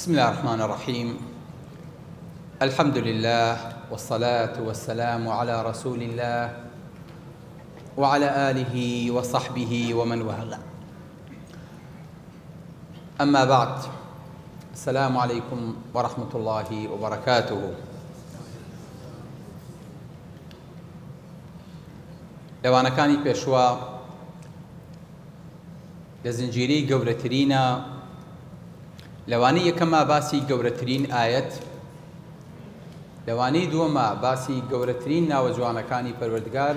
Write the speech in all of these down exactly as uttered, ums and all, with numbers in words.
بسم الله الرحمن الرحيم. الحمد لله والصلاة والسلام على رسول الله وعلى آله وصحبه ومن والاه. أما بعد، السلام عليكم ورحمة الله وبركاته. لەوانەکانی پێشوە لە زنجیرەی گەورەترینە، لەوانەی یەکەمە باسی گەورەترین ئاەت، لەوانەی دووەمە باسی گەورەترین ناوە جوانەکانی پەروەردگار،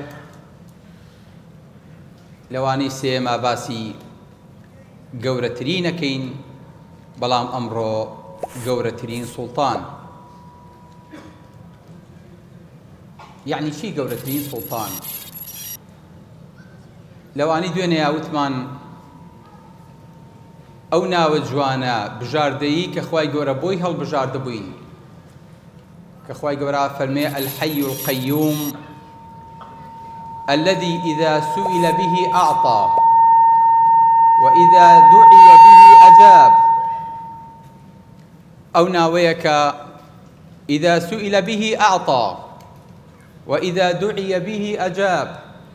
لەوانەی سێمە باسی گەورەترینەکەین، بەڵام ئەمڕۆ گەورەترین سوڵتان. یعنی چی گەورەترین سوڵتان؟ لەوانی دوێنێ یاوتمان ئەو ناوە جوانە بژاردەیی کە خوای گەورە بۆی هەڵبژاردەبووین، کە خوای گەورە فەرمێ الحەی القەیوم الذي إذا سئل به أعطى وإذا دعي به أجاب. أو ناويك إذا سئل به أعطى وإذا دعي به أجاب.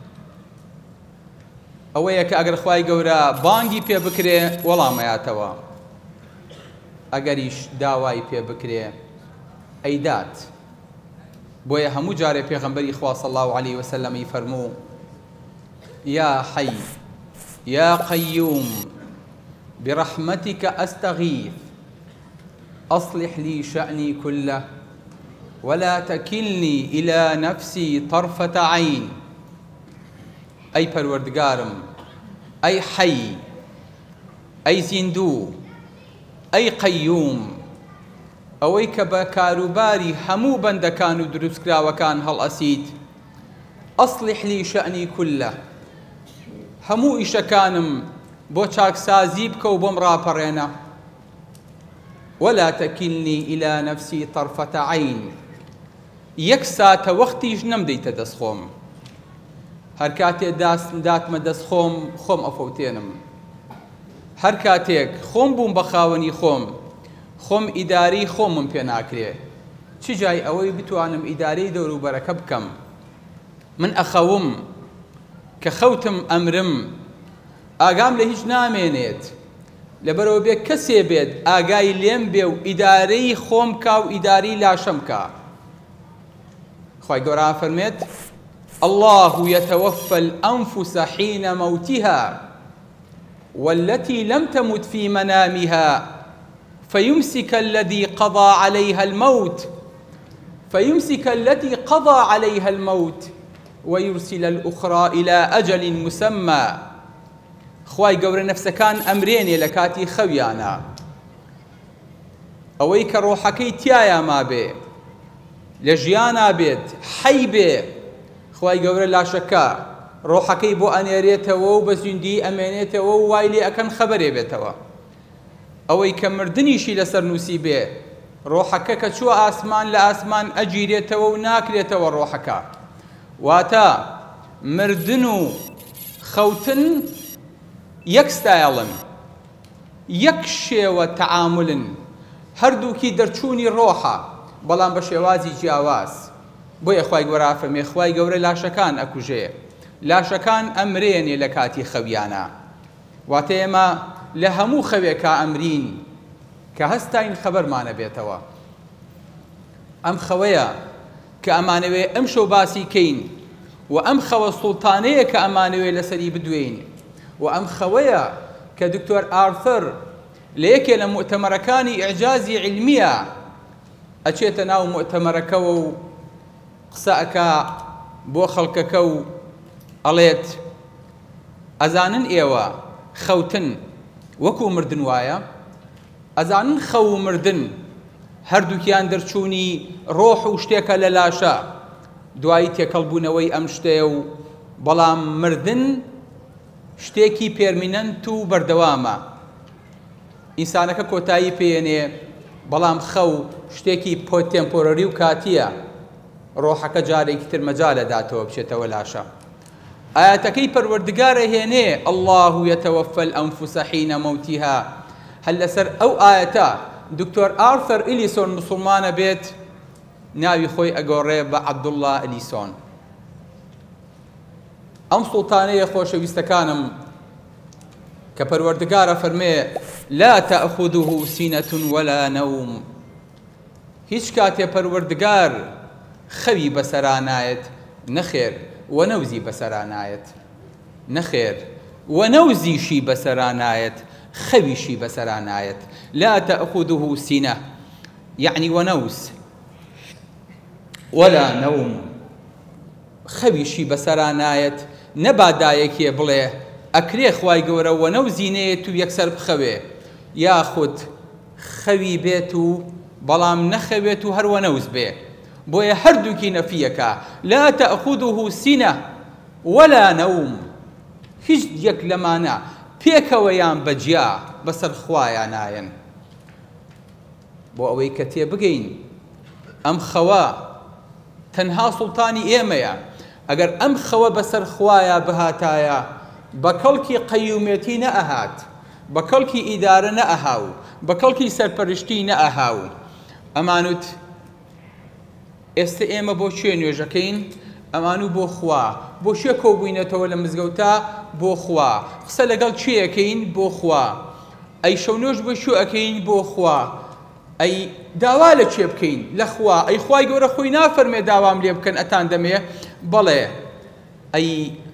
ئەوەیە کە ئەگەر خوای گەورە بانگی پێ بکرێ وەڵامەیاتەوە، ئەگەریش داوای پێ بکرێ ئەیدات. بۆیە هەموو جارێ پێغەمبەری خوا صلی الله علیه وسلم فەرموو یا حەی یا قەیوم برحمتك أستغيث أصلح لي شأني كله ولا تكلني إلى نفسي طرفة عين. ئەی پەروەردگارم، ئەی حەی، ئەی زیندوو، ئەی قەیوم، ئەوەی کە بە کاروباری هەموو بەندەکان و دروستکراوەکان هەڵئەسیت، ئەصلح لی شەئنی کولە، هەموو ئیشەکانم بۆ چاکسازی بکە و بۆم ڕاپەڕێنە. ولا تەکیلنی إلى نفسی طرفة عین، یەک ساتە وەختیش نەمدەیتە دەست خۆم. هەر کاتێک داتمە دەست خۆم خۆم ئەفەوتێنم، هەر کاتێک خۆم بووم بە خاوەنی خۆم خۆم ئیداری خۆمم پێ ناکرێ، چ جای ئەوەی بتوانم ئیدارەی دەوروبەرەکە بکەم. من ئەخەوم کە خەوتم ئەمرم ئاگام لە هیچ نامێنێت، لەبەرەوە بێ کەسێ بێت ئاگای لێم بێ و ئیدارەی خۆم کا و ئیداری لاشەم کا. خوای گەورە فەرمێت الله يتوفى الأنفس حين موتها والتي لم تمت في منامها فيمسك الذي قضى عليها الموت فيمسك التي قضى عليها الموت ويرسل الأخرى إلى أجل مسمى. خواي گەورە نەفسەکان ئەمرێنێ لە کاتی خەویانە، ئەوەی کە ڕۆحەکەی تایە ما بێ، لە ژیانە بێت، حەی بێ. خوای گەورە لاشەکە ڕۆحەکەی بۆ ئەنێرێتەوە و بە زیندی ئەمێنێتەوە و وای لێ ئەکەن خەبەرێ بێتەوە. ئەوەی کە مردنیشی لەسەر نووسی بێ، ڕۆحەکە کە چووە ئاسمان لە ئاسمان ئەگیرێتەوە و ناکرێتەوە ڕۆحەکە. واتە مردن و خەوتن یەک ستایڵن، یەک شێوە تەعاملن، هەردووکی دەرچوونی ڕۆحە، بەڵام بە شێوازی جیاواز. بۆیە خوای گەورە فەرمێ خوای گەورە لاشەکان ئەکوژێ، لاشەکان ئەمرێنێ لە کاتی خەویانە. واتە ئێمە لە هەموو خەوێکا ئەمرین کە هەستاین خەبەرمانە بێتەوە. ئەم خەوەیە کە ئەمانەوێ ئەم شەو باسی کەین، و ئەم خەوە سوڵتانەیە کە ئەمانەوێ لەسەری بدوێین، و ئەم خەوەیە کە دکتۆر ئارثر لە یەکێ لە مؤتەمەرەکانی ئیعجازی عیلمیە ئەچێتە ناو مؤتەمەرەکەوە و قسە ئەکا بۆ خەڵکەکە و ئەڵێت ئەزانن ئێوە خەوتن وەکو مردن وایە؟ ئەزانن خەو و مردن هەردووکیان دەرچوونی ڕۆح و شتێکە لە لاشە، دوایی تێکەڵبوونەوەی ئەم شتەیە و بەڵام مردن شتێکی پێرمینەنت و بەردەوامە. ئینسانەکە کۆتایی پێێنێ، بەڵام خەو شتێکی تێمپۆرەری و کاتیە، ڕۆحەکە جارێکی تر مەجالە داتەوە بچێتەوە لاشە. ئاەتەکەی پەروەردگارە هێنێ الله يتوفى الأنفس حين موتها، هەل لەسەر ئەو ئاەتە دکتۆر ئارثەر ئیلیسۆن مسڵمانە بێت ناوی خۆی ئەگۆڕێ بە عەبدوڵڵا ئیلیسۆن. ئەم سوڵتانەیە خۆشەویستەکانم کە پەروەردگارە فەرمێ لا تأخذه سینەة ولا نەوم، هیچ کاتێ پەروەردگار خەوی بەسەرا نایەت نەخێر وەنەوزی بەسەرا نایەت، نەخێر وەنەوزیشی بەسەرا نایەت خەویشی بەسەرا نایەت. لا تأخذه سینە یعنی وەنەوز ولا نەوم، خەویشی بەسەرا نایەت. نەبادایەکێ بڵێ ئەکرێ خوای گەورە وەنەوزینێت و یەکسەر بخەوێ، یاخود خەوی بێت و بەڵام نەخەوێت و هەر وەنەوز بێ، بۆیە هەردووکی نەفیەکە. لا تأخذه سینە ولا نەوم، هیچ یەک لەمانە پێکەوەیان بەجیا بەسەر خوایان نایەن. بۆ ئەوەی کە تێبگەین ئەم خەوە تەنها سوڵتانی ئێمەیە. ئەگەر ئەم خەوە بەسەر خوایە بهاتایە بە کەڵکی قەیومێتی نەئەهات، بە کەڵکی ئیدارە نەئەهاو، بە کەڵکی سەرپەرشتی نەئەهاو. ئەمانوت ئێستا ئێمە بۆ شوێ نوێژەکەین؟ ئەمانوو بۆ خوا. بۆ شوێ کۆبووینەتەوە لە مزگەوتا؟ بۆ خوا. قسە لەگەڵ چێەکەین؟ بۆ خوا. ئەی شەونۆژ بۆ شو ئەەکەین؟ بۆ خوا. ئەی داوا لە چێ بکەین؟ لە خوا. ئەی خوای گەورە خۆی نافەرمێ داوام لێ بکەن ئەتان دەمێ؟ بەڵێ. ئەی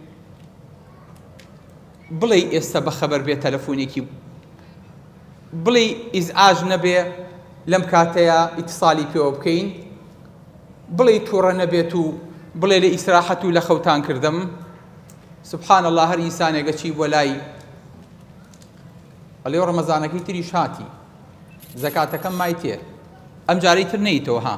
بڵێ ئێستا بەخەبەر بێ تەلەفۆنێکی بڵێ ئیزعاج نەبێ لەم کاتەیە ئیتیساڵی پێوە بکەین، بڵێ تووڕە نەبێت و بڵێ لە ئیسراحەت و لە خەوتان کردم. سبحان الله، هەر ئینسانێکە چی بۆ لای ئەڵێ ڕەمەزانەکەی تریش هاتی، زەکاتەکەم مای تێ، ئەم جارەی تر نەیتەوە ها،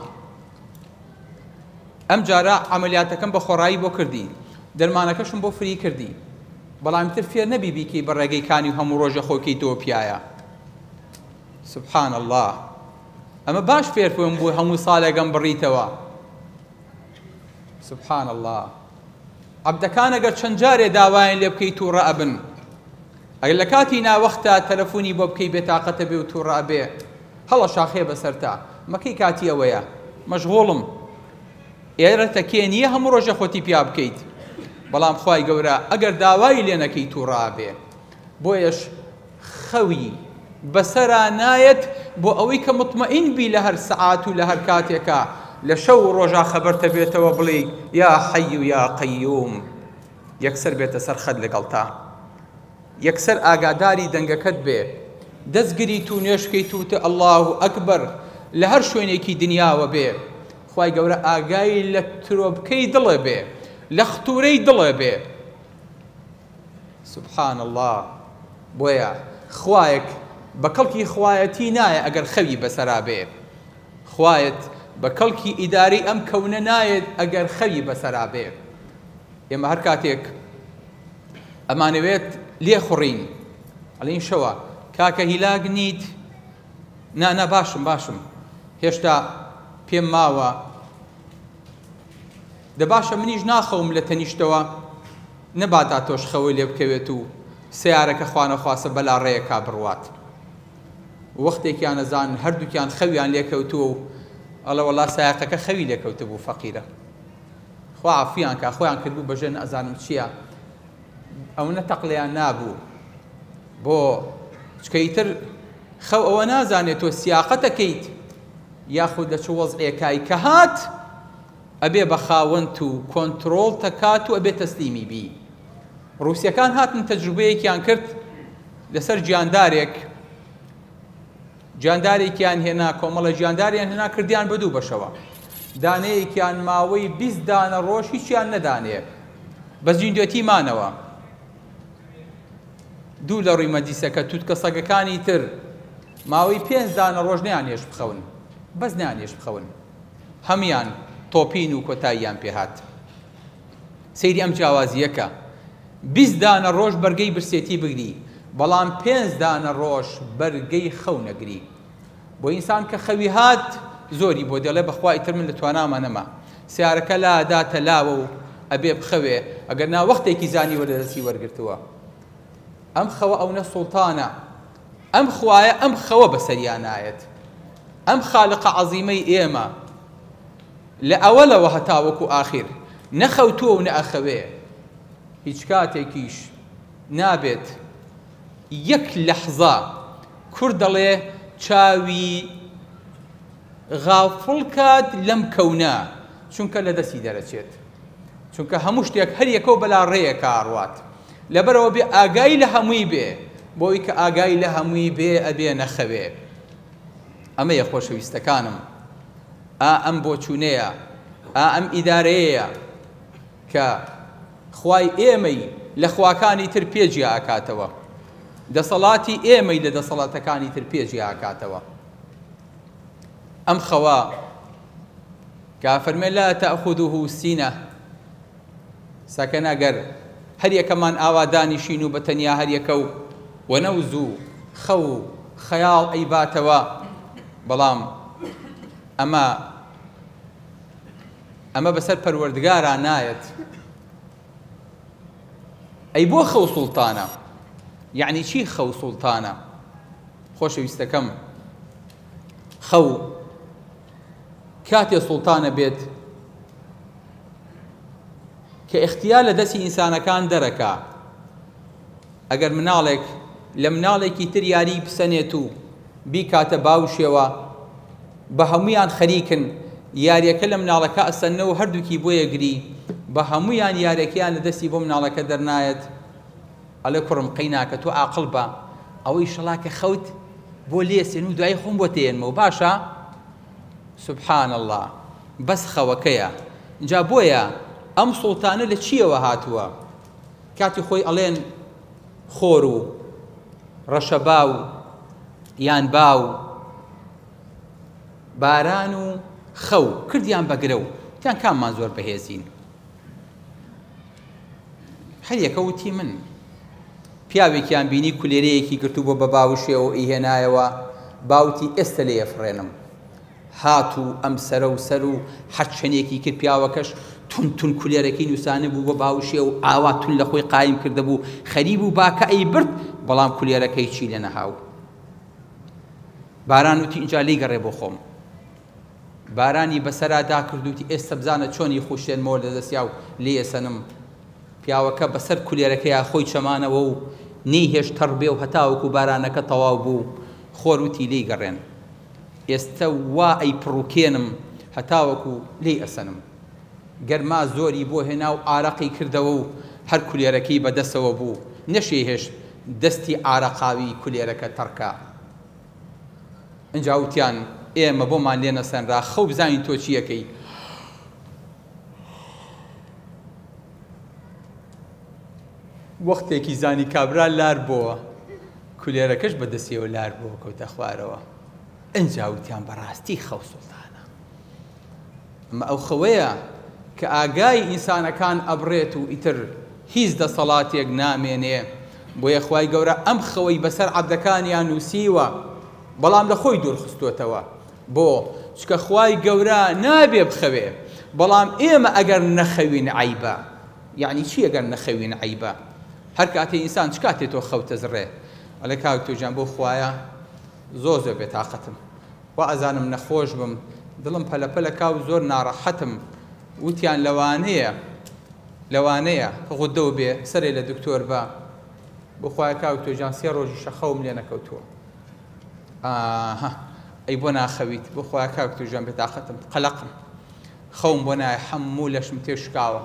ئەم جارە عەمەلیاتەکەم بە خۆڕایی بۆ کردی، دەرمانەکەشم بۆ فری کردی، بەڵام تر فێر نەبی بیکەی بە ڕێگەیکانی و هەموو ڕۆژە خۆکەیتەوە پیایە. سبحان الله، ئەمە باش فێر بووم بۆ هەموو ساڵێکم بڕیتەوە. سبحان الله، عەبدەکان ئەگەر چەند جارێ داوایان لێ بکەی تووڕە ئەبن، ئەگەر لە کاتی ناوەختە تەلەفۆنی بۆ بکەی بێتاقەتە بێ و تووڕە ئەبێ، هەڵە شاخێ بەسەرتا، مەکەی کاتی ئەوەیە، مەشغوڵم، ئێرە تەکێ نییە هەموو ڕۆژە خۆتی پیا بکەیت. بەڵام خوای گەورە ئەگەر داوای لێ نەکەی تووڕە ئەبێ، بۆیەش خەوی بەسەرا نایەت بۆ ئەوەی کە مطمئین بی لە هەر سەعات و لە هەر کاتێکە لە شەو و ڕۆژا خەبەرتە بێتەوە بڵێ یا حەی و یا قەیوم، یەکسەر بێتە سەر خەد لەگەڵتا، یەکسەر ئاگاداری دەنگەکەت بێ، دەستگریت و نوێشکەیت و تە ئەڵڵاهو ئەکبەر لە هەر شوێنێکی دنیاوە بێ. خوای گەورە ئاگای لە ترۆبکەی دڵێ بێ، لە ختورەی دڵێ بێ. سبحان الله، بۆیە خوایەک بە کەڵکی خوایەتی نایە ئەگەر خەوی بەسەرا بێ، خوایەت بە کەڵکی ئیداری ئەم کەونە نایێت ئەگەر خەوی بەسەرا بێ. ئێمە هەر کاتێک ئەمانەوێت لێ خوڕین ئەڵێن شەوە کاکە هیلاگ نیت، نانە باشم باشم هێشتا پێم ماوە، دە باشە منیش ناخەوم لە تەنیشتەوە، نەباتا تۆش خەوەی لێ بکەوێت و سیارەکە خوانە خواسە بەلا ڕێیە کا بڕوات. وەختێکیان نەزان هەردووکیان خەویان لێکەوتووە و ئەڵە وەڵا سایقەکە خەوی لێکەوتە بوو فەقیرە، خوا عەفویان کا، خۆیان کردبوو بەژێر نەئەزانم چییە، ئەو نەتەقڵیان نابوو بۆ چکەیتر خەو ئەوە نازانێت تۆ سیاقەتەکەیت یاخود لە چ وەزعێکای کە هات ئەبێ بە خاوەنت و کۆنتڕۆڵ تەکات و ئەبێ تەسلیمی بی. ڕووسیەکان هاتن تەجروبەیەکیان کرد لەسەر گیاندارێک، گیاندارێکیان هێنا، کۆمەڵە گیانداریان هێنا کردیان بە دوو بەشەوە، دانەیەکیان ماوەی بیست دانە ڕۆژ هیچیان نەدانێ بە زیندوێتی مانەوە، دوو لە ڕووی مەدیسەکە تووتکە سەگەکانی تر ماوەی پێنج دانە ڕۆژ نەیانێش بخەون، بەس نەیانێش بخەون، هەمیان تۆپین و کۆتاییان پێهات. سەیری ئەم جیاوازیەکە بیست دانە ڕۆژ بەرگەی برسێتی بگری، بەڵام پێنج دانە ڕۆژ بەرگەی خەو نەگری. بۆ ئینسان کە خەوی هات زۆری بۆ دەڵێ بەخوای تر من لە توانامان نەما، سیارەکە لا داتە لاوە و ئەبێ بخەوێ، ئەگەر نا وەختێکی زانی وەرە دەستی وەرگرتووە. ئەم خەوە ئەو نە سوڵتانە، ئەم خوایە ئەم خەوە بەسەریان نایەت، ئەم خالقە عەزیمەی ئێمە لە ئەوەلەوە هەتا وەکو ئاخیر نەخەوتووە و نەئەخەوێ، هیچ کاتێکیش نابێت یەک لەحظە کوڕ دەڵێ چاوی غافڵ کات لەم کەونە، چونکە لە دەستی دەرەچێت، چونکە هەموو شتێک هەر یەکەو بەلا ڕێیەکە ئاڕوات، لەبەرەوە بێ ئاگای لە هەمووی بێ، بۆی کە ئاگای لە هەمووی بێ ئەبێ نەخەوێ. ئەمەیە خۆشەویستەکانم، ئا ئەم بۆچوونەیە، ئا ئەم ئیدارەیەیە کە خوای ئێمەی لە خواکانی تر پێجی ئاکاتەوە، دەسەڵاتی ئێمەی لە دەسەڵاتەکانی تر پێجی ئاکاتەوە. ئەم خەوا کە فەرمێ لا تەأخذه سینە، سەکەن ئەگەر هەر یەکەمان ئاوا دانیشین و بەتەنیا هەر یەکە و وەنەوز و خەو و خەیاڵ ئەیباتەوە، بەڵام ئەمە ئەمە بەسەر پەروەردگاران نایەت. ئەی بۆ خەو سوڵتانە، یعنی چی خەو سوڵتانە؟ خۆشەویستەکەم، خەو کاتێ سوڵتانە بێت کە اختیار لە دەستی ئینسانەکان دەرەکا. ئەگەر مناڵێک لە مناڵێکی تر یاری بسەنێت و بیکاتە باوشێوە، بە هەمویان خەریکن یاریەکە لە مناڵەکە ئەسەنەوە هەردووکی بۆ یەگری، بە هەمویان یارەکەیان لە دەستی بۆ مناڵەکە دەرنایەت، ئەڵێ کوڕم قەیناکە تۆ عاقڵ بە، ئەوەی شەڵاکە خەوت بۆ لێسێن و دوای خۆم بۆ تێنمەوە باشە؟ سبحان الله، بەس خەوەکەیە. جا بۆیە ئەم سوڵتانە لە چیەوە هاتووە؟ کاتی خۆی ئەڵێن خۆر و ڕەشەبا و یان با و باران و خەو کردیان بەگرە و تیان کاممان زۆر بەهێزین. هەر یەکە وتی من پیاوێکیان بینی کولێرەیەکی گرتووە بە باوشێەوە ئیهێنایەوە، باوتی ئێستا لێ ئەفڕێنم. هات و ئەم سەرە و سەر و هەر چەندێکی کرد، پیاوەکەش تون تون کولێرەکەی نووسانە بوو بە باوشێ و ئاوا تون لە خۆی قایم کردە بوو، خەریب و باکە ئەی برد، بەڵام کولێرەکەی چی لە نەهاو. باران وتی ئینجا لی گەڕێ بۆ خۆم. بارانی بەسەرادا کردوتی ئێستا بزانە چۆنی خوشێنمەوە لە دەستیا و لێ ئێسەنم. پیاوەکە بەسەر کولێرەکەیە خۆی چەمانەوە و نەیهێش تەڕ بێ و هەتاوەکو بارانەکە تەواو بوو، خۆر وتی لی گەڕێن. ئێستا وا ئەی پڕوکێنم هەتاوەکو لێ ئەسەنم. گەرما زۆری بۆ هێنا و ئارەقی کردەوە و هەر کولێرەکەی بەدەستەوە بوو، نەشێهێش دەستی ئارەقاوی کولێرەکە تەڕکە. ئەنجا وتیان ئێمە بۆمان لێ نەسەنرا، خەو بزانین تۆ چیەکەی. وەختێکی زانی کابرا لار بووە، کولێرەکەش بەدەستیەوە لار بووە کەوتە خوارەوە. ئەنجا وتیان بەڕاستی خەو سوڵتانە. ئەمە ئەو خەوەیە کە ئاگای ئینسانەکان ئەبڕێت و ئیتر هیچ دەسەڵاتێک نامێنێ. بۆیە خوای گەورە ئەم خەوەی بەسەر عەبدەکانیان نووسیوە، بەڵام لە خۆی دوورخستوتەوە. بۆ چکە خوای گەورە نابێ بخەوێ، بەڵام ئێمە ئەگەر نەخەوین عەیبە. یعنی چی ئەگەر نەخەوین عەیبە؟ هەر کاتێ ئینسان چ کاتێ تۆ خەوتە زڕێ ئەڵێ کاک تۆ گیان بۆ خوایە زۆر زۆر بێتاقەتم، وا ئەزانم نەخۆش بم، دڵم پەلەپەلە کا و زۆر ناڕەحەتم. وتیان لەوانەیە لەوانەیە غودە بێ سەرێ لە دکتۆر بە، بۆ خوایە کاک تۆ گیان سێ ڕۆژی شەخەوم لێ نەکەوتووە. ئاها ئەی بۆ ناخەویت، بۆ خوایە کاک تۆ گیان بێتاقەتم، قەلەقم، خەوم بۆ نایە، هەموو لەشم تێشکاوە،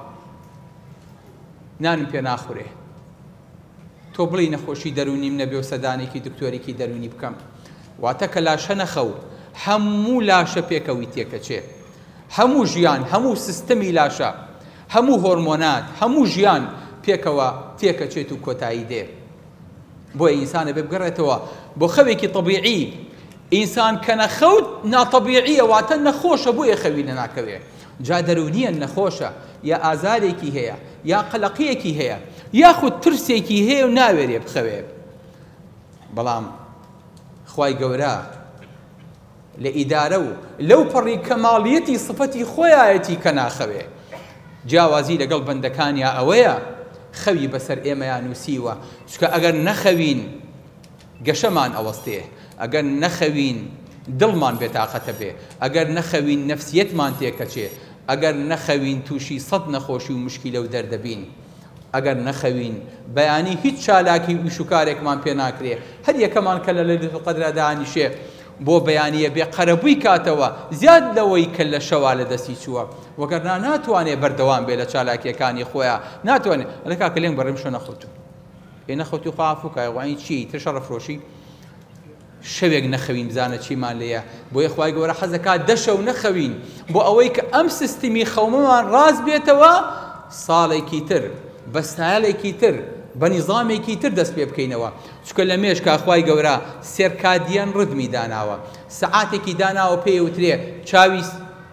نانم پێ ناخورێ. تۆ بڵی نەخۆشی دەرونیم نەبێ و سەدانێکی دکتۆرێکی دەرونی بکەم، واتە کە لاشە نەخەو هەموو لاشە پێکەوی تێکەچێ، هەموو ژیان، هەموو سیستەمی لاشە، هەموو هۆرمۆنات، هەموو ژیان پێکەوە تێکەچێت و کۆتایی دێ. بۆیە ئینسانە بێ بگەڕێتەوە بۆ خەوێکی طەبیعی. ئینسان کە نەخەوت ناتەبیعیە، واتە نەخۆشە، بۆیە خەوی لە ناکەوێ. جا دەرونیە نەخۆشە، یا ئازارێکی هەیە، یا قەلەقیەکی هەیە، یاخود ترسێکی هەیە و ناوێرێ بخەوێ. بەڵام خوای گەورە لە ئیدارە و لەو پەڕی کەماڵیەتی سفەتی خۆیایەتی کە ناخەوێ. جیاوازی لەگەڵ بەندەکانیا ئەوەیە خەوی بەسەر ئێمەیان نووسیوە، چکە ئەگەر نەخەوین گەشەمان ئەوەستێ، ئەگەر نەخەوین دڵمان بێتاقەتە بێ ئەگەر نەخەوین نەفسیەتمان تێکەچێ ئەگەر نەخەوین تووشی سەد نەخۆشی و مشکیلە و دەردەبین ئەگەر نەخەوین بەیانی هیچ چالاکی ویش و کارێکمان پێ ناکرێ هەر یەکەمان کە لە لەیلەتول قەدرە دانیشێ بۆ بەیانیە بێ قەرەبووی کاتەوە زیاد لەوەی کە لە شەوا لە دەستی چووە وەگەرنا ناتوانێ بەردەوام بێ لە چالاکیەکانی خۆیان ناتوانێت ئەلە کاکە لێنگ بەڕێم شۆ نەخۆتو پێ نەخۆتی خواافوکای وانی چی تر شەڕەفرۆشی شەوێک نەخەوین بزانە چیمان لێیە بۆیە خوای گەورە حەزەکات دە شەو نەخەوین بۆ ئەوەی کە ئەم سیستمی خەومەمان ڕاست بێتەوە ساڵێکی تر بە ستایلێکی تر بە نیزامێکی تر دەست پێ بکەینەوە چونکە لە مێشکا خوای گەورە سێرکادیەن ڕدمی داناوە سەعاتێکی داناوە پێی وترێ چاوی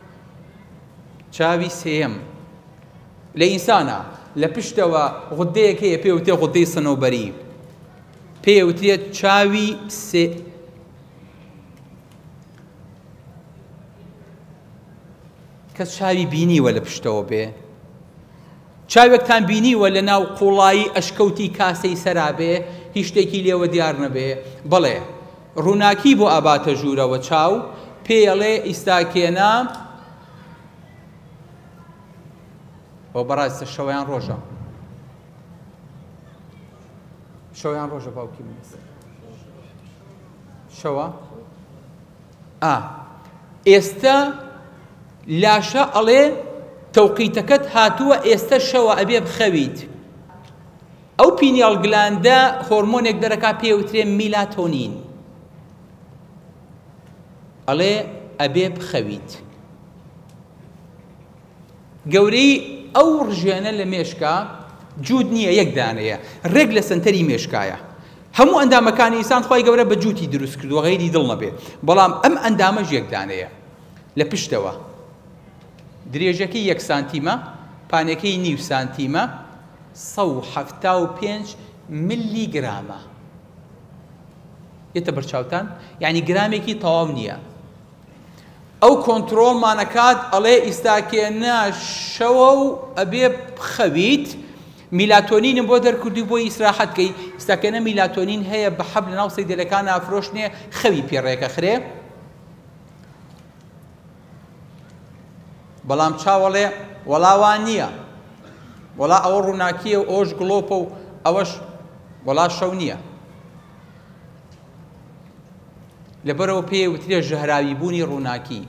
چاوی سێیەم لە ئینسانە لە پشتەوە غودەیەک هەیە پێی وترێ غودەی سنەوبەری پێی وترێت چاوی سێ کەس چاوی بینیوە لە پشتەوە بێ چاوێکتان بینیوە لە ناو قوڵایی ئەشکەوتی کاسەی سەرابێ هیچ شتێکی لێوە دیار نەبێ بەڵێ ڕووناکی بۆ ئاباتە ژوورەوە چاو پێڵێ ئیستاکێنا بۆ بەڕاستە شەوەیان ڕۆژە شەوەیان ڕۆژە باوکی من شەوە ئا ئێستا لاشە ئەڵێ تەوقیتەکەت هاتووە ئێستا شەوە ئەبێ بخەویت ئەو پینیاڵ گلاندە هۆرمۆنێک دەرەکا پێوترێ میلاتۆنین ئەڵێ ئەبێ بخەویت گەورەی ئەو ڕژێنە لە مێشکا جوود نییە یەک دانەیە ڕێک لە سنتەری مێشکایە هەموو ئەندامەکانی ئینسان خوای گەورە بە جووتی دروست کردووە غەیری دڵ نەبێ بەڵام ئەم ئەندامەش یەک دانەیە لە پشتەوە درێژەکەی یەک سانتیمە پانەکەی نیو سانتیمە سە و حەفتا و پێنج ملی گرامە یێتە بەرچاوتان یعنی گرامێکی تەواو نییە ئەو کۆنتڕۆڵمانەکات ئەڵێ ئیستاکێنە شەوە و ئەبێ بخەویت میلاتۆنینم بۆ دەرکردی بۆی ئیسراحەتکەی ئیستاکێنە میلاتۆنین هەیە بە حەب لە ناو سەیدەلەکان ئافرۆشنێ خەوی پێڕێکە خرێ بەڵام چاوەڵێ وەڵاوان نییە وەڵا ئەوە ڕووناکیە و ئەوەش گڵۆپە و ئەوەش وەڵا شەو نییە لەبەرەوە پێی وترێ ژەهراوی بوونی ڕووناکی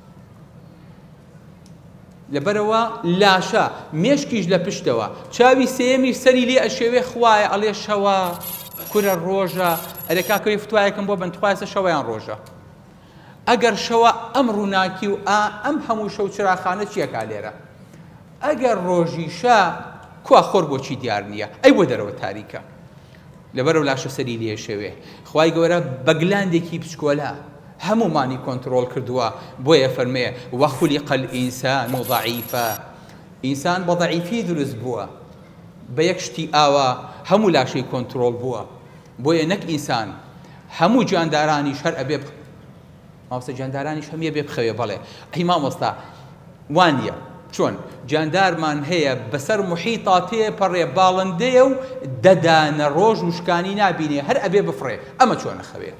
لەبەرەوە لاشە مێشکیش لە پشتەوە چاوی سێیەمی سەری لێ ئەشێوێ خوایە ئەڵێ شەوە کورە ڕۆژە ئەرێ کاکەوی فتوایەکەم بۆ بنتخوایسە شەوەیان ڕۆژە ئەگەر شەوە ئەم ڕووناکی و ئا ئەم هەموو شەو چراخانە چیەکا لێرە ئەگەر ڕۆژیشە کوا خۆر بۆچی دیار نییە ئەی بۆ دەرەوە تاریکە لەبەرەوە لاشە سەری لێ شەوێ خوای گەورە بە گلاندێکی بچکۆلە هەموومانی کۆنتڕۆڵ کردووە بۆیە فەرمێ وەخولیق الئینسان ضەعیفە ئینسان بە ضەعیفی دروست بووە بە یەک شتی ئاوا هەموو لاشەی کۆنتڕۆڵ بووە بۆیە نەک ئینسان هەموو جاندارانیش هەر ئەبێ ماوەستە جاندارانیش هەمیە بێ بخەوێ بەڵێ ئەی مامۆستا وانە چۆن جاندارمان هەیە بەسەر موحیتا تێپەڕێ باڵندەیە و دەدانە ڕۆژ وشکانی نابینێ هەر ئەبێ بفڕێ ئەمە چۆنە خەوێ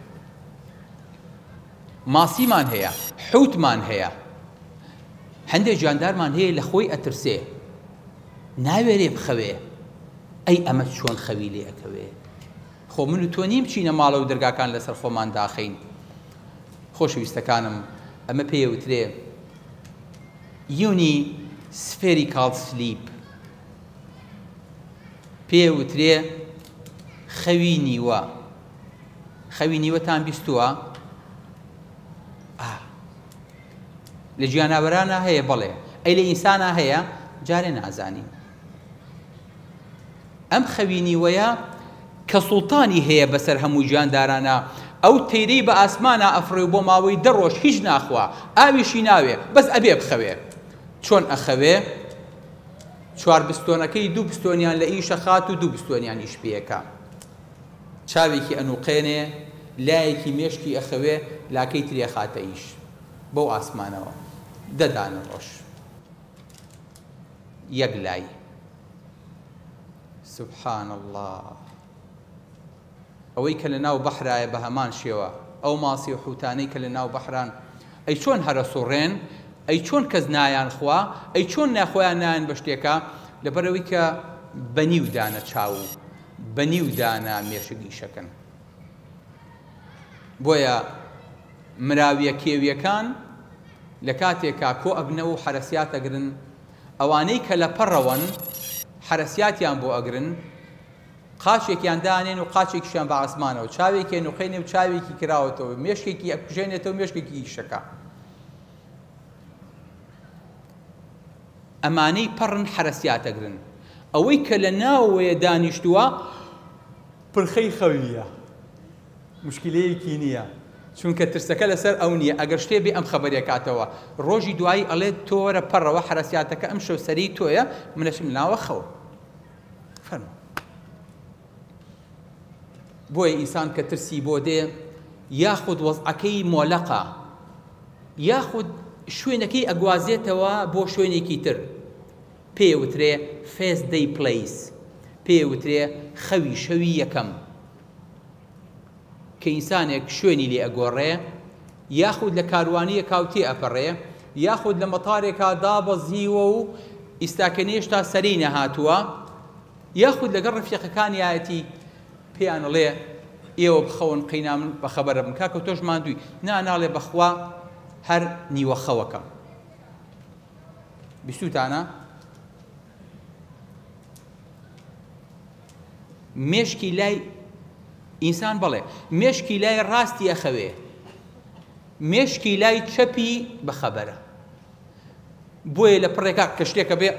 ماسیمان هەیە حوتمان هەیە هەندێک جاندارمان هەیە لە خۆی ئەترسێ ناوێرێ بخەوێ ئەی ئەمە چۆن خەوی لێ ئەکەوێ خۆ من و تۆ نیم بچینە ماڵە و دەرگاکان لەسەر خۆمان داخەین خۆشەویستەکانم ئەمە پێوترێ یونی سفێریکال سلیپ پێوترێ خەوی نیوە خەوی نیوەتان بیستووە لە گیاناوەرانە هەیە بەڵێ ئەی لە ئینسانە هەیە جارێ نازانین ئەم خەوی نیوەیە کە سوڵتانی هەیە بەسەر هەموو گیاندارانە ئەو تەیرەی بە ئاسمانە ئەفڕێ بۆ ماوەی دە ڕۆژ هیچ ناخوا ئاویشی ناوێ بەس ئەبێ بخەوێ چۆن ئەخەوێ چوار بستۆنەکەی دوو بستۆنیان لە ئیشە خات و دوو بستۆنیانیش پێیەکە چاوێکی ئەنوقێنێ لایەکی مێشکی ئەخەوێ لاکەی ترێ خاتە ئیش بەو ئاسمانەوە دەدانە ڕۆژ یەک لای سبحان الله ئەوەی کە لە ناو بەحرایە بە هەمان شێوە ئەو ماسی و حوتانەی کە لە ناو بەحران ئەی چۆن هەرە سوڕێن ئەی چۆن کەس نایان خوا ئەی چۆن ناخۆیان نایان بە شتێکە لەبەرەوەی کە بەنیودانە چاو و بەنیودانە مێشکی شەکەن. بۆیە مراویە کێویەکان لە کاتێکا کۆ ئەبنەوە و حرەسیات ئەگرن ئەوانەی کە لە پەڕەوەن حرەسیاتیان بۆ ئەگرن قاچێکیان دانێن و قاچێکیشیان بە ئاسمانەوە چاوێکی نوقینێ و چاوێکی کراوەتەوە مێشکێکی ئەکوژێنێتەوە مێشکێکی شەکە ئەمانەی پەڕن حرەسیات ئەگرن ئەوەی کە لە ناوەیە دانیشتووە پرخەی خەویە مشکلەیەکی نییە چونکە ترسەکە لەسەر ئەو نییە ئەگەر شتێ بێ ئەم خەبەرێ کاتەوە ڕۆژی دوایی ئەڵێت تۆ وەرە پەڕەوە حرەسیاتەکە ئەم شەو سەری تۆیە منەشم ناوە خەوە فەرموو. بۆیە ئینسان کە ترسی بۆ دێ یاخود وەزعەکەی مۆلەقە یاخود شوێنەکەی ئەگوازێتەوە بۆ شوێنێکی تر پێوترێ فێس دەی پلیس پێوترێ خەوی شەوی یەکەم کە ئینسانێک شوێنی لێ ئەگۆڕێ یاخود لە کاروانیە کاوتێ ئەپەڕێ یاخود لە مەتارێکا دابەزیوە و ئیستاکەنێشتا سەری نەهاتووە یاخود لەگەڵ ڕەفیقەکانیایەتی پێیان ئەڵێ ئێوە بخەون قەینا من بەخەبەرە بن کاکە تۆش ماندووی نا ناڵێ بەخوا هەر نیوە خەوەکەم بیستوتانە مێشکی لای ئینسان بڵێ مێشکی لای ڕاستی ئەخەوێ مێشکی لای چەپی بەخەبەرە بۆیە لە پڕێکا کە شتێکە بێ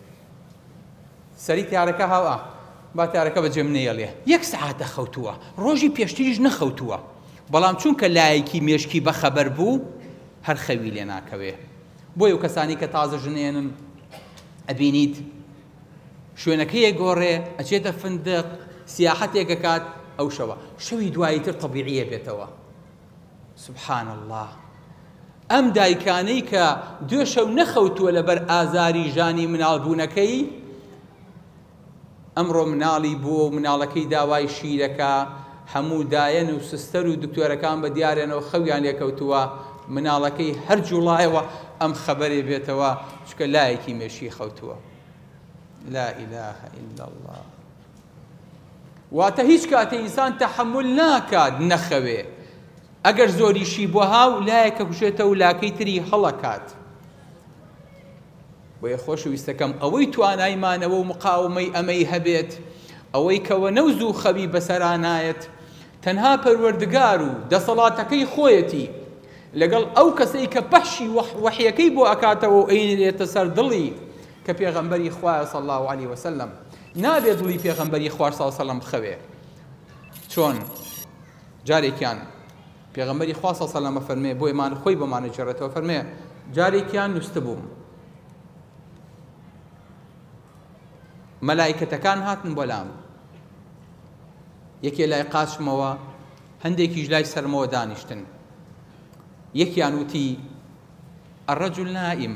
سەری تیارەکە هاوە با تیارەکە بەجێم نەیەڵێ یەک سەعاتە خەوتووە ڕۆژی پێشتریش نەخەوتووە بەڵام چونکە لایەکی مێشکی بەخەبەر بوو هەر خەوی لێ ناکەوێ. بۆیە و کەسانی کە تازە ژنێنن ئەبینیت شوێنەکەیە گۆڕێ ئەچێتە فندق سیاحەتێکە کات ئەو شەوە شەوی دوایی تر تەبیعیە بێتەوە. سبحان الله ئەم دایکانەی کە دوێ شەو نەخەوتووە لەبەر ئازاری ژانی مناڵبوونەکەی ئەمڕۆ مناڵی بووە و مناڵەکەی داوای شیرەکە هەموو دایەن و سستەر و دکتۆرەکان بە دیارێنەوە خەویان لێکەوتووە مناڵەکەی هەر جوڵایەوە ئەم خەبەرێ بێتەوە چکە لایەکی مێشی خەوتووە. لا إله إلا الله. واتە هیچ کاتێ ئینسان تەحەمل ناکات نەخەوێ ئەگەر زۆریشی بۆ هاو لایەکە کوشێتە و لاکەی تری هەڵەکات. بۆیە خۆشەویستەکەم ئەوەی توانایمانەوە و مقاومەی ئەمەی هەبێت ئەوەی کەوە نەوز و خەوی بەسەرانایەت تەنها پەروەردگار و دەسەڵاتەکەی خۆیەتی لەگەڵ ئەو کەسەی کە بەشی وەحیەکەی بۆ ئەکاتەوە و ئەینێتە سەر دڵی کە پێغەمبەری خوایە صلی الله علیه وسلم نابێت دڵی پێغەمبەری خوا صلی الله علیه وسلم بخەوێ. چۆن جارێکیان پێغەمبەری خوا صلی الله علیه وسلم فەرمێ بۆ ئێمان خۆی بۆمانە جێڕێتەوە فەرمێ جارێکیان نووستە بووم مەلایکەتەکان هاتن بۆلام یەکێ لای قاچمەوە هەندێکیش لای سەرمەوە دانیشتن یەکیان وتی الرجل نائم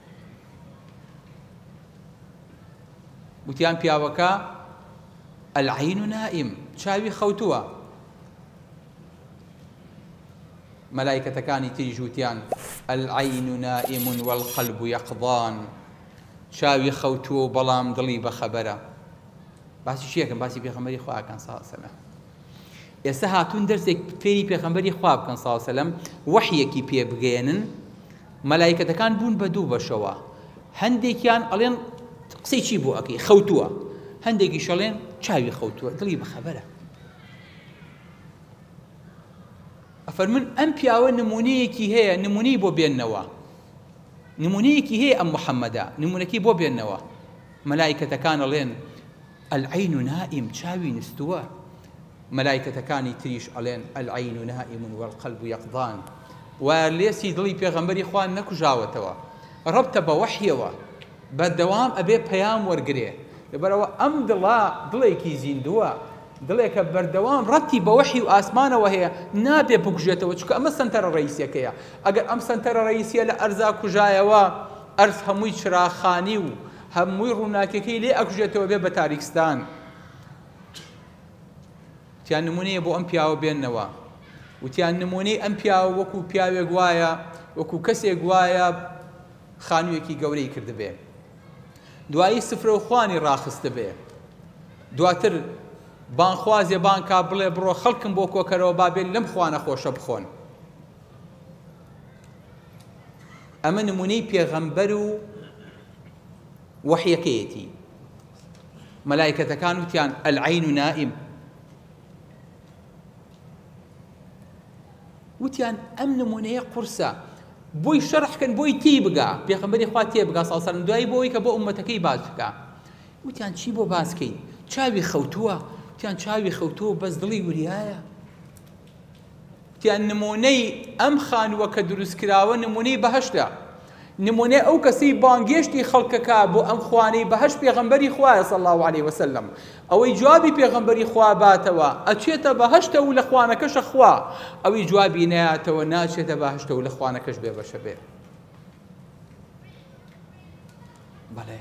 وتیان پیاوەکە العین نائم چاوی خەوتووە مەلایکەتەکانی تریش وتیان العین نائم والقلب یقظان چاوی خەوتووە بەڵام دڵی بەخەبەرە. باسی شیەکەم باسی پێغەمبەری خواکەن سەڵ سەلەم ئێستا هاتوون دەرسێک فێری پێغەمبەری خوا بکەن سەڵ سەلەم وەحیەکی پێ بگەێنن مەلایکەتەکان بوون بە دوو بەشەوە هەندێکیان ئەڵێن قسەی چی بۆ ئەکەی خەوتووە هەندێکیش ئەڵێن چاوی خەوتووە دڵی بەخەبەرە. ئەفەرمون ئەم پیاوە نمونەیەکی هەیە نمونەی بۆ بێننەوە نمونەیەکی هەیە ئەم محەممەدە نمونەکەی بۆ بێننەوە مەلایکەتەکان ئەڵێن العین نائم چاوی نستووە مەلایکەتەکانی تریش ئەڵێن العین نائم والقلب یقظان و لێسی دڵی پێغەمبەری خوا نەکوژاوەتەوە ڕەبتە بە وەحیەوە بەردەوام ئەبێ پەیام وەرگرێ لەبەرەوە ئەم دڵا دڵێکی زیندووە دڵێکە بەردەوام ڕەتی بە وەحی و ئاسمانەوە هەیە نابێ بکوژێتەوە چکە ئەمە سەنتەرە ڕئیسیەکەیە ئەگەر ئەم سەنتەرە ڕئیسیە لە ئەرزا کوژایەوە ئەرز هەمووی چراخانی و هەمووی ڕووناکەکەی لێ ئەکوژێتەوە بێ بە تاریکستان. تیان نمونەیە بۆ ئەم پیاوە بێننەوە وتیان نمونەی ئەم پیاوە وەکو پیاوێک وایە وەکو کەسێک وایە خانوویەکی گەورەی کردبێ دوایی سفرە و خوانی ڕاخستە بێ دواتر بانخوازێ بانکا بڵێ بڕۆ خەڵکم بۆ کۆکەرەوە بابێن لەم خوانە خۆشە بخۆن ئەمە نمونەی پێغەمبەر و وحیەکەیەتی مەلایکەتەکان وتیان ئەلعەین نائیم وتیان ئەم نمونەیە قورسە بۆی شەرحکەن بۆی تی بگا پێغەمبەری خوا تێ بگا ساڵ سەلەم دوایی بۆی کە بۆ ئومەتەکەی باز بکا وتیان چی بۆ باسکەین چاوی خەوتووە وتیان چاوی خەوتووە بەس دڵی وریایە وتیان نمونەی ئەم خانووە کە دروست کراوە نمونەی بەهەشتە نمونەی ئەو کەسەی بانگێشتی خەڵکەکە بۆ ئەم خوانەی بەهەشت پێغەمبەری خوایە صلی الله علیه وسلم ئەوەی جوابی پێغەمبەری خوا باتەوە ئەچێتە بەهەشتە و لە خوانەکەشە خوا ئەوەی جوابی نەیاتەوە ناچێتە بەهەشتە و لە خوانەکەش بێبەشە بێ بەڵێ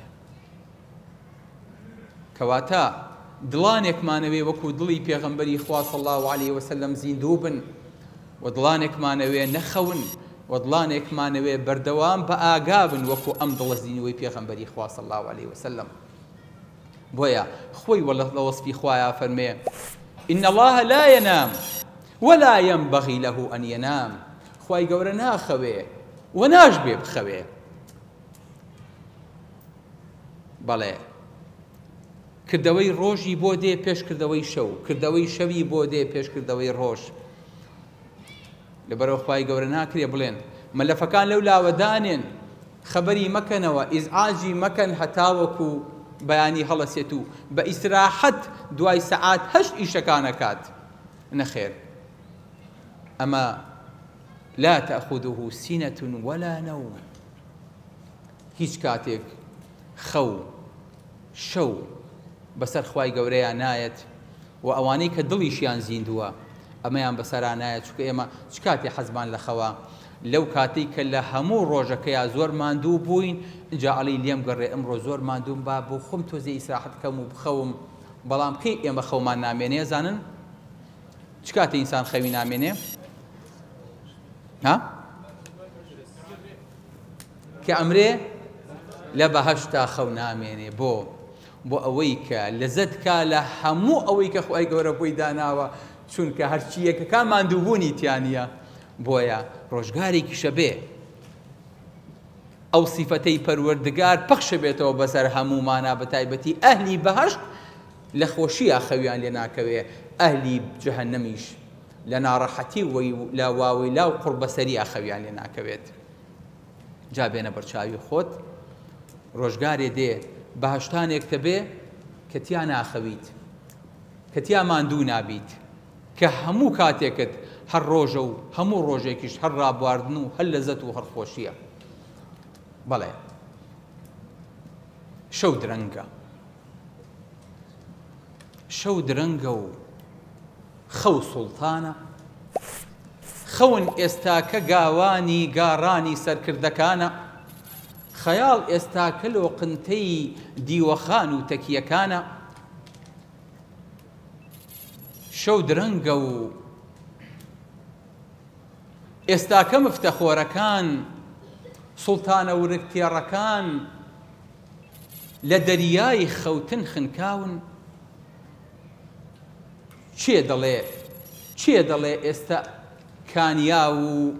کەواتە دڵانێکمانەوێ وەکو دڵی پێغەمبەری خوا صلی الله علیه وسلم زیندوو بن و دڵانێکمانەوێ نەخەون و دڵانێکمانەوێ بەردەوام بە ئاگا بن وەکو ئەم دڵە زینوەی پێغەمبەری خوا صلی الله علیه وسلم بۆیە خۆی لە وەسفی خوایە فەرمێ إن الله لا ينام ولا ينبغي له أن ينام خوای گەورە ناخەوێ و ناشبێ بخەوێ بەڵێ کردەوەی ڕۆژی بۆ دێ پێش کردەوەی شەو کردەوەی شەوی بۆ دێ پێش کردەوەی ڕۆژ لەبەرەوە خوای گەورە ناکرێ بڵێن مەلەفەکان لەو لاوەدانێن خەبەری مەکەنەوە ئیزعاجی مەکەن هەتاوەکو بەیانی هەڵەسێت و بە ئیستراحەت دوای سەعات هەشت ئیشەکانەکات نەخێر ئەمە لا تأخذه سینة ولا نوم هیچ کاتێک خەو شەو بەسەر خوای گەورەیان نایەت و ئەوانەی کە دڵیشیان زیندووە ئەمەیان بەسەران نایەت چونکە ئێمە چ کاتێ حەزمان لە خەوە لەو کاتەی کە لە هەموو ڕۆژەکەیە زۆر ماندوو بووین اینجا ئەڵێ لێم گەڕێ ئەمڕۆ زۆر ماندووم با بۆ خۆم تۆزێ ئیسراحەت بکەم و بخەوم بەڵام کەی ئێمە خەومان نامێنێ زانن چ کاتێ ئینسان خەوی نامێنێ ها کە ئەمرێ لە بەهەشتا خەو نامێنێ بۆ بۆ ئەوەی کە لەزەت کا لە هەموو ئەوەی کە خوای گەورە بۆی داناوە چونکە هەرچی یەکەکە ماندووبوونی تیانە بۆیە ڕۆژگارێکیشە بێ ئەو سیفەتەی پەروەردگار پەخشە بێتەوە بەسەر هەموومانە بە تایبەتی ئەهلی بەهەشت لە خۆشیە خەویان لێ ناکەوێ ئەهلی جەهەنەمیش لە ناڕەحەتی وەی لە واوی لا و قوربەسەریە خەویان لێ ناکەوێت جا بێنە بەرچاوی خۆت ڕۆژگارێ دێ بەهەشتانێک دەبێ کە تیا ناخەویت کە تیا ماندوو نابیت کە هەموو کاتێکت هەر ڕۆژە و هەموو ڕۆژێکیش هەر ڕابواردن و هەر لەزەت و هەرخۆشیە بەڵێ شەو درەنگە شەو درەنگە و خەو سوڵتانە خەون ئێستاکە گاوانی گاڕانی سەرکردەکانە خەیاڵ ئێستاکە لۆقنتەی دیوەخان و تەکیەکانە شەو درەنگە و ئێستاکە مفتەخۆرەکان سوڵتانە ورکتێڕەکان لە دەریای خەوتن خنکاون چێ دەڵێ چێ دەڵێ ئێستا کانیا و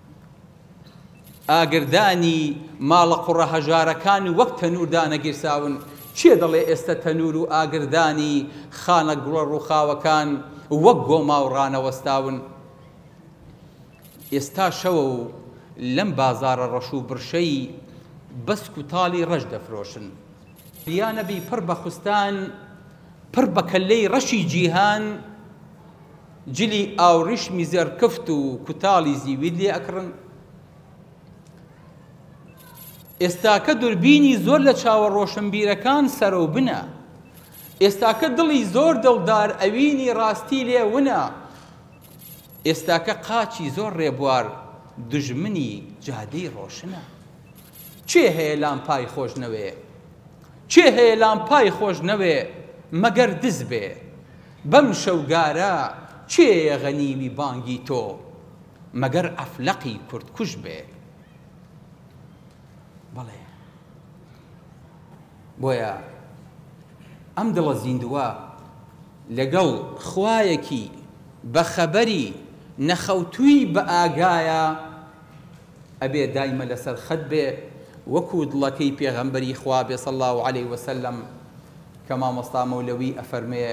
ئاگردانی ماڵە قوڕە هەژارەکان وەک تەنوور دانەگیرساون چێ دەڵێ ئێستا تەنوور و ئاگردانی خانە گوڵە ڕووخاوەکان وەک گۆما و ڕانەوەستاون ئێستا شەوە و لەم بازارە ڕەش و برشەی بەسک و تاڵی ڕەش دەفرۆشن یانەبی پڕ بە خوستان پڕ بە کەللەی ڕەشی جیهان جلی ئاوریشمی زێرکەفت و کوتاڵی زیوید لێ ئەکڕن ئێستاکە دوربینی زۆر لە چاوە ڕۆشنبیرەکان سەرۆ بنە ئێستاکە دڵی زۆر دڵدار ئەوینی ڕاستی لێ ونە ئێستاکە قاچی زۆر ڕێبوار دژمنی جادەی ڕۆشنە چێ هەیە لامپای خۆش نەوێ چێ هەیە لامپای خۆش نەوێ مەگەر دز بێ بەم شەوگارە چێ غەنیمی بانگی تۆ مەگەر ئەفلەقی کورد کوش بێ. بەڵێ بۆیە ئەم دڵە زیندووە لەگەڵ خوایەکی بە خەبەری نەخەوتووی بە ئاگایە ئەبێ دایمە لەسەر خەت بێ وەکو دڵەکەی پێغەمبەری خوا بێ صلی الله عەلەیه وسەلەم کە مامۆستا مەولەوی ئەفەرمێ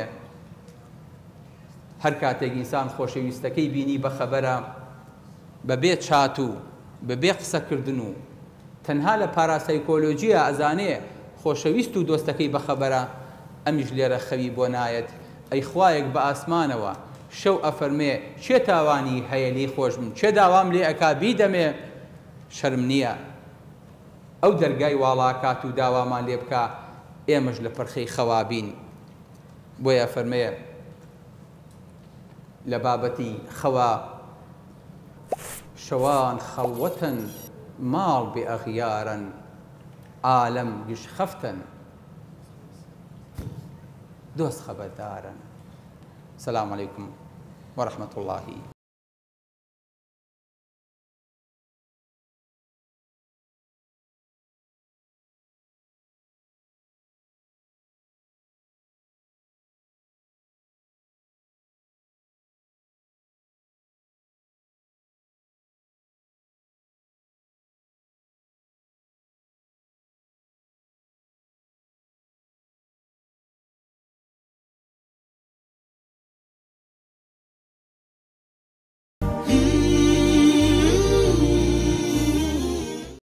هەر کاتێک ئینسان خۆشەویستەکەی بینی بە خەبەرە بەبێ چات و بەبێ قسەکردن و تەنها لە پاراسایکۆلۆجیە ئەزانێ خۆشەویست و دۆستەکەی بە خەبەرە ئەمیش لێرە خەوی بۆ نایەت. ئەی خوایەک بە ئاسمانەوە شەو ئەفەرمێ چێ تاوانی هەیە لێی خۆش بم، چێ داوام لێ ئەکا بیدەمێ، شەرم نییە ئەو دەرگای واڵاکات و داوامان لێ بکە، ئێمەش لە پەرخەی خەوابین. بۆیە فەرمێ لە بابەتی خەوا شەوان خەڵوەتن ماڵ بێ ئەغیارن ئالەم گشت خەفتن دۆست خەبەردارن. سەلام عەلەیکم وەرەحمەتوڵڵاهی